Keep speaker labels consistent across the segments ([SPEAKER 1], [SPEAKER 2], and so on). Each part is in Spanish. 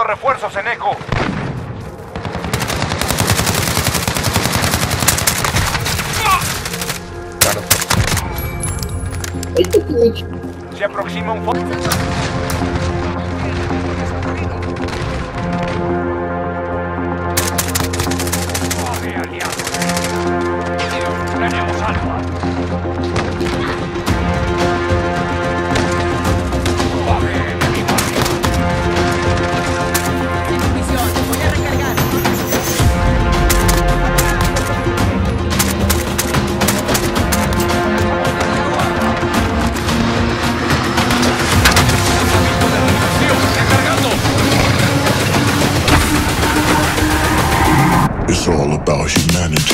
[SPEAKER 1] refuerzos en Eco. Se aproxima un fondo. Tenemos alfa.
[SPEAKER 2] It's all about humanity.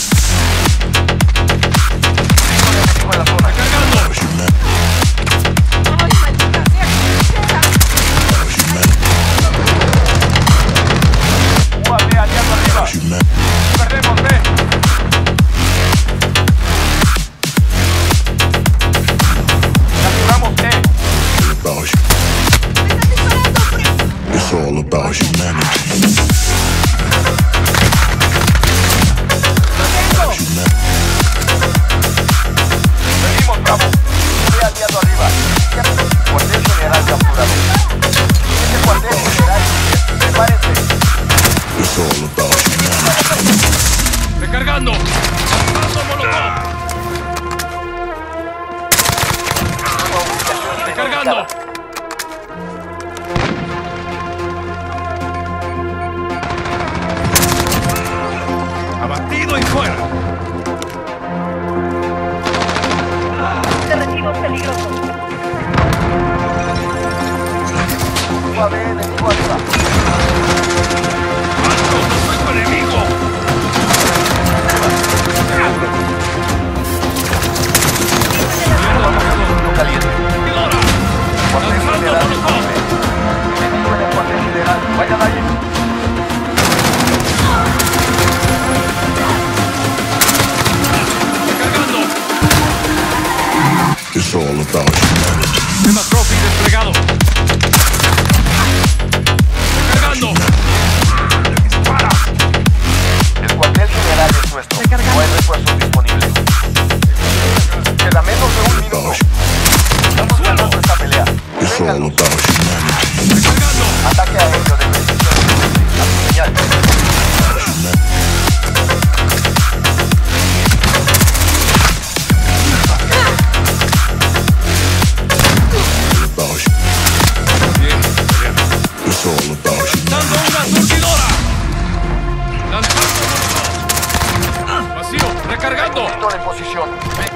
[SPEAKER 1] Perdemos, B. Capturamos E.
[SPEAKER 2] It's all about humanity.
[SPEAKER 1] Seguimos, Bravo. B aliado arriba. Cuartel general capturado. Este cuartel general. Prepárense.
[SPEAKER 2] It's all about humanity.
[SPEAKER 3] ¡Recargando! ¡Lanzando molotov! ¡Recargando! ¡Abatido y fuera!
[SPEAKER 4] Te recibo peligroso.
[SPEAKER 1] UAV enemigo arriba.
[SPEAKER 3] ¡Alto! ¡No soy tu enemigo!
[SPEAKER 1] Caliente.
[SPEAKER 3] ¡Ahora!
[SPEAKER 1] Cuartel
[SPEAKER 3] ¡Lanzando
[SPEAKER 1] general.
[SPEAKER 3] molotov!
[SPEAKER 1] Enemigo en el cuartel general. Vayan ahí.
[SPEAKER 3] ¡Recargando!
[SPEAKER 2] It's all about humanity.
[SPEAKER 3] Sistema Trophy desplegado. ¡Recargando!
[SPEAKER 1] Dispara. El cuartel general es nuestro. No hay refuerzos disponibles. Queda menos de un minuto. Estamos ganando esta pelea.
[SPEAKER 2] It's all
[SPEAKER 1] Vengan.
[SPEAKER 2] about humanity.
[SPEAKER 3] ¡Recargando!
[SPEAKER 1] Ataque aéreo de precisión. A tu señal.
[SPEAKER 3] Bien, bien.
[SPEAKER 2] It's all about humanity.
[SPEAKER 3] ¡Lanzando una surtidora! ¡Lanzando molotov! ¡Vacío! ¡Recargando!
[SPEAKER 1] Sector en posición.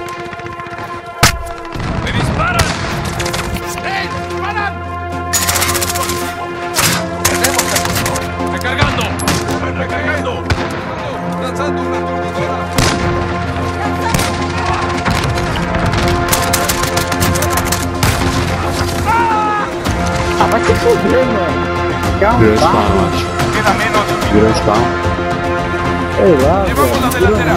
[SPEAKER 3] ¡Me disparan! ¡Eh! ¡Disparan!
[SPEAKER 1] Tenemos el control.
[SPEAKER 3] ¡Recargando! ¡Recargando! ¡Lanzando una aturdidora!
[SPEAKER 5] Ah, vai se fuder, mano. Quer um carro?
[SPEAKER 1] Queda menos de un minuto.
[SPEAKER 6] Virou spawn.
[SPEAKER 5] Sei lá,
[SPEAKER 1] Llevamos la
[SPEAKER 5] velho.
[SPEAKER 1] delantera.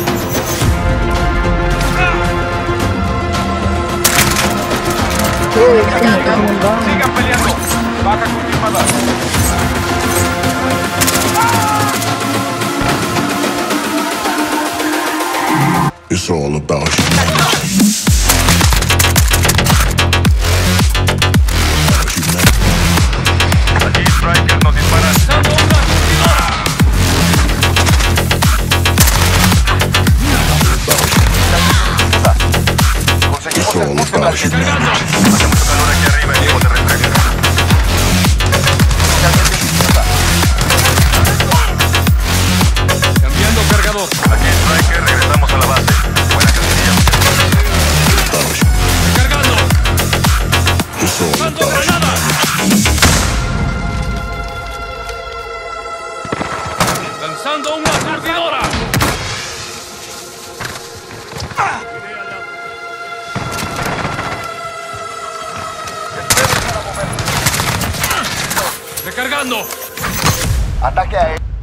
[SPEAKER 1] Sigan peleando. Baja confirmada.
[SPEAKER 2] It's all about humanity.
[SPEAKER 1] Aquí Striker nos dispara.
[SPEAKER 3] ¡Lanzando una surtidora!
[SPEAKER 1] Conseguimos
[SPEAKER 2] It's
[SPEAKER 1] el
[SPEAKER 2] all
[SPEAKER 1] punto
[SPEAKER 2] about
[SPEAKER 1] de
[SPEAKER 3] ¡Recargando!
[SPEAKER 1] Hace mucho calor aquí arriba y equipo de recarga. Totalmente dispuesta.
[SPEAKER 3] ¡Cambiando cargador!
[SPEAKER 1] Aquí Striker, regresamos a la base. Buena cacería.
[SPEAKER 3] ¡Recargando!
[SPEAKER 2] It's all
[SPEAKER 3] ¡Lanzando
[SPEAKER 2] about
[SPEAKER 3] granada! ¡Lanzando una surtidora!
[SPEAKER 1] Esperen para mover.
[SPEAKER 3] ¡Recargando!
[SPEAKER 1] Ataque aéreo.